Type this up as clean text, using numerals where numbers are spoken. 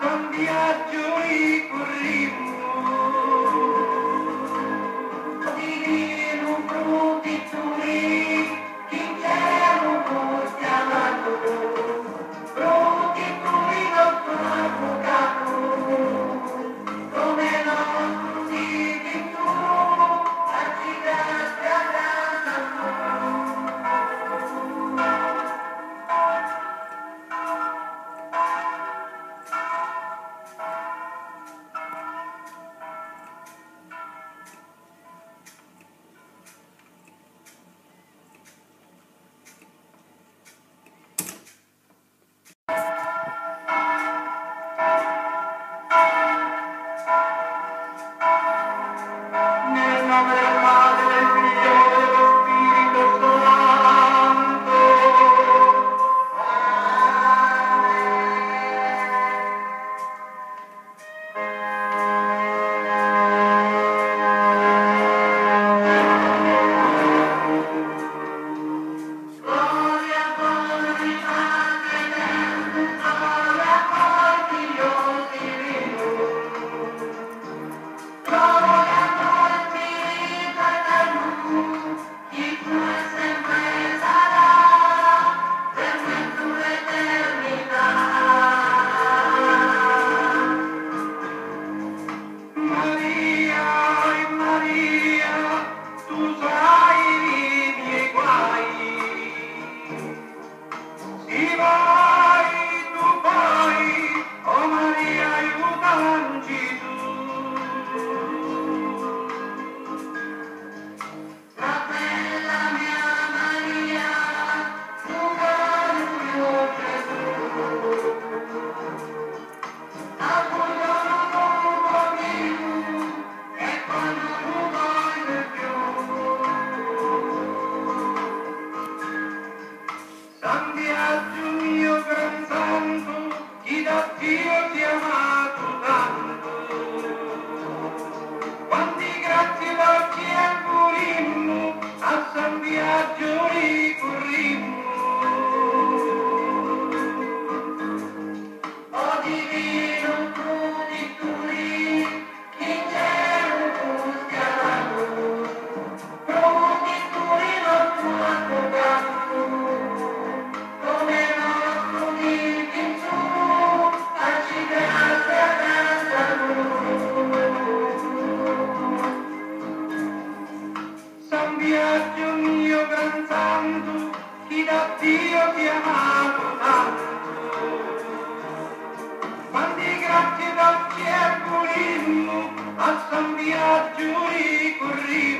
San viaggio ricorrimmo, divino protettore, che in cielo fosse amato, protettore nostro avvocato, come nostro Divino, facci grazia nel nome del Padre, del Figlio e dello Spirito Santo. Gloria al Padre, Padre eterno, gloria al Figlio divino, gloria al Spirito eterno, chi fu e sempre sarà, per sempre l'eternità. Maria, Maria, tu sai i miei guai. Si vai, tu vai, oh Maria, aiutaci tu. La bella mia Maria, tu caro mio Gesù, al buio tuo mio, e quando tu voglio più. San viaggio mio gran santo, chi da Dio ti ha amato tanto. Quanti grazie dolci e purimmo, a San viaggio ricorrimmo. O divino protettore, che in cielo foste amato, protettore nostro avvocato, come nostro Divino, facci grazia grande a noi. San viaggio mio gran santo, chi da Dio ti ha amato tanto. Quanti grazie dolci e purimmo, a San viaggio ricorrimmo.